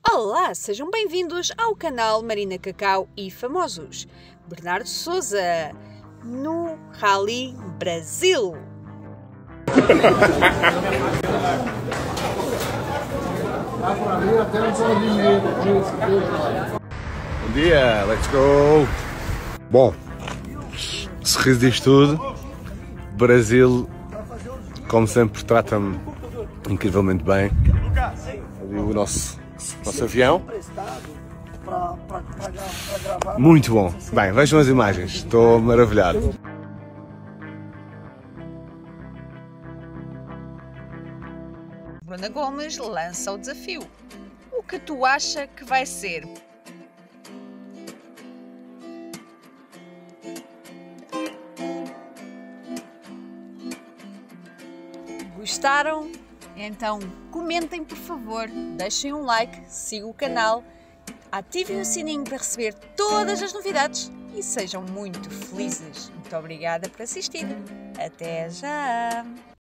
Olá, sejam bem-vindos ao canal Marina Cacau e Famosos. Bernardo Souza, no Rally Brasil. Bom dia, let's go! Bom, sorriso disto tudo. Brasil, como sempre, trata-me incrivelmente bem. Ali o nosso avião. Muito bom. Bem, vejam as imagens, estou maravilhado. Bruna Gomes lança o desafio. O que tu acha que vai ser? Gostaram? Então comentem, por favor, deixem um like, sigam o canal, ativem o sininho para receber todas as novidades e sejam muito felizes. Muito obrigada por assistir. Até já!